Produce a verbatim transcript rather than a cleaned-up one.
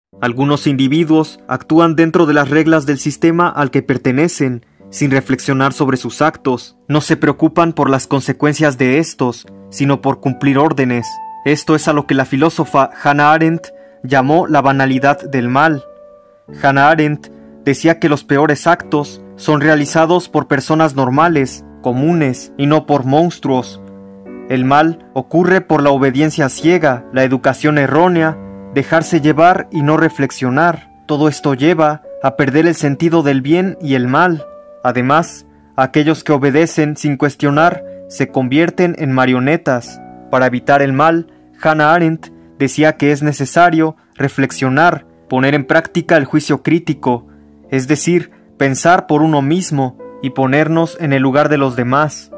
Algunos individuos actúan dentro de las reglas del sistema al que pertenecen, sin reflexionar sobre sus actos. No se preocupan por las consecuencias de estos, sino por cumplir órdenes. Esto es a lo que la filósofa Hannah Arendt llamó la banalidad del mal. Hannah Arendt decía que los peores actos son realizados por personas normales, comunes, y no por monstruos. El mal ocurre por la obediencia ciega, la educación errónea, dejarse llevar y no reflexionar. Todo esto lleva a perder el sentido del bien y el mal. Además, aquellos que obedecen sin cuestionar se convierten en marionetas. Para evitar el mal, Hannah Arendt decía que es necesario reflexionar, poner en práctica el juicio crítico, es decir, pensar por uno mismo y ponernos en el lugar de los demás.